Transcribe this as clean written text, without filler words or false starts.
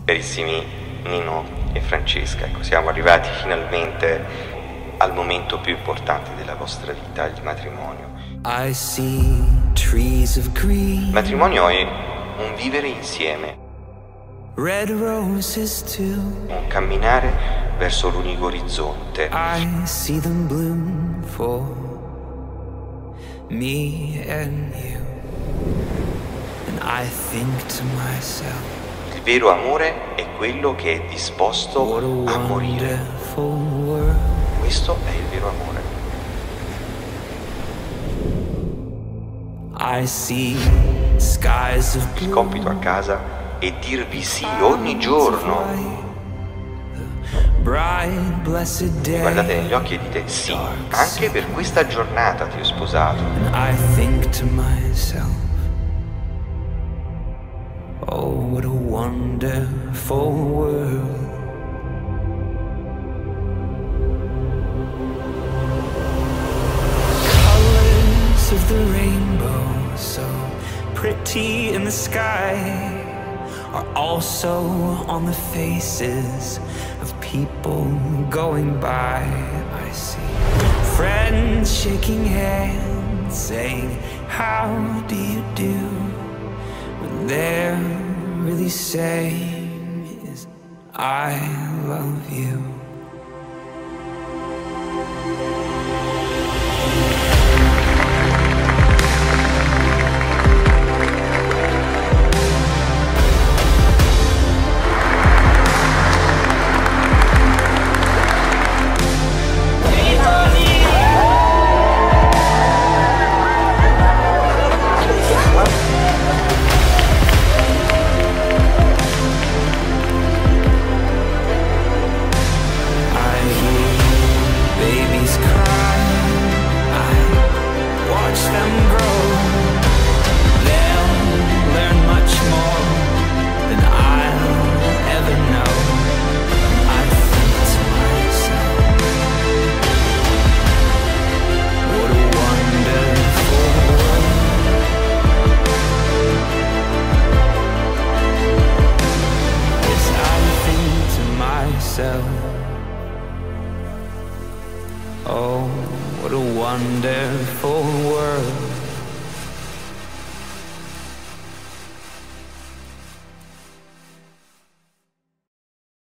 Carissimi Nino e Francesca, ecco, siamo arrivati finalmente al momento più importante della vostra vita, il matrimonio. I see trees of green. Il matrimonio è un vivere insieme, Red roses too. un camminare verso l'unico orizzonte. I see them bloom for me and you. And I think to myself, Il vero amore è quello che è disposto what a a morire. wonderful world. Questo è il vero amore. I see skies of Il blue. compito a casa è dirvi sì ogni giorno. Bright blessed day. Guardate negli occhi e dite sì, anche per questa giornata ti ho sposato. And I think to myself, oh, what a wonderful world. Colors of the rainbow, so pretty in the sky, are also on the faces of people going by. I see friends shaking hands, saying, how do you do? What they're really saying is, I love you. Oh, what a wonderful world.